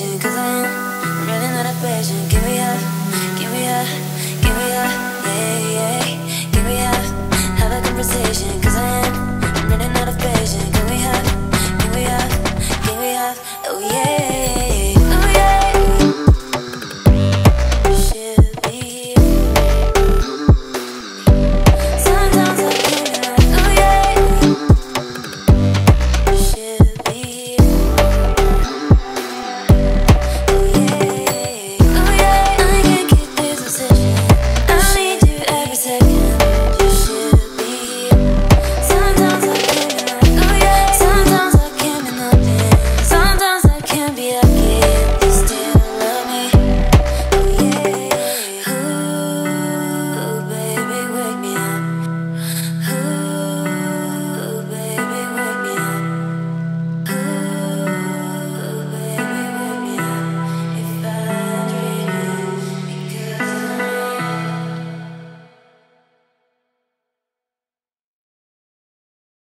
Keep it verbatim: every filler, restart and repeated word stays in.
conversation, cause I'm running out of patience. Give me up, give me up, give me up, yeah, yeah. Give me up, have a conversation, cause I'm running out of patience. Give me up, give me up, give me up, oh yeah, oh yeah. You should be here. Sometimes I can't deny, oh yeah. You should be here. Sometimes I can't be that kid.